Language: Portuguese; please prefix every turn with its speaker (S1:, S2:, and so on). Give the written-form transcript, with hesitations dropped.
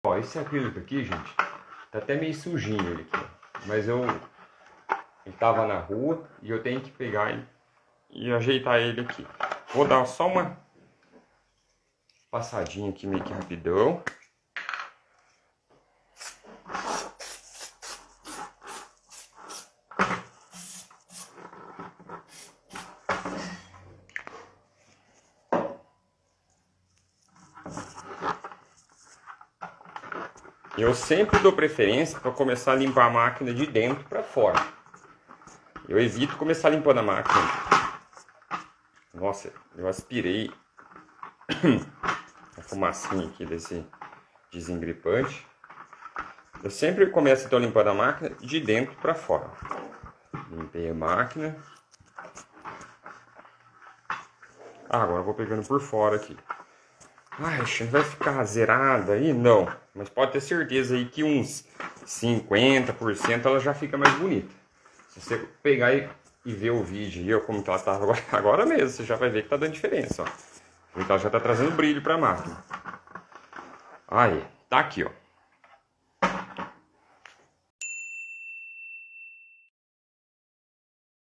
S1: Ó, esse acrílico aqui, gente, tá até meio sujinho ele aqui, ó. Mas ele tava na rua e eu tenho que pegar e ajeitar ele aqui. Vou dar só uma passadinha aqui meio que rapidão. Eu sempre dou preferência para começar a limpar a máquina de dentro para fora. Eu evito começar limpando a máquina. Nossa, eu aspirei a fumacinha aqui desse desengripante. Eu sempre começo então limpando a máquina de dentro para fora. Limpei a máquina. Agora eu vou pegando por fora aqui. Ai, vai ficar zerada aí? Não. Mas pode ter certeza aí que uns 50% ela já fica mais bonita. Se você pegar e ver o vídeo aí, como que ela tá agora mesmo, você já vai ver que tá dando diferença, ó. Então ela já tá trazendo brilho pra máquina. Aí, tá aqui, ó.